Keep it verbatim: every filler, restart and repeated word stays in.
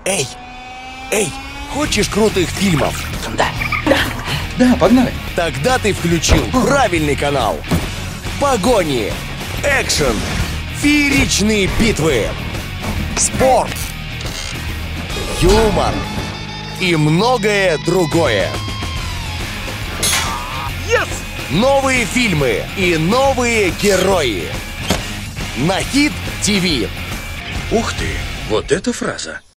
Эй, эй, хочешь крутых фильмов? Да, да, да, погнали. Тогда ты включил правильный канал. Погони, экшен, фееричные битвы, спорт, юмор и многое другое. Yes! Новые фильмы и новые герои на Хит ТВ. Ух ты, вот эта фраза.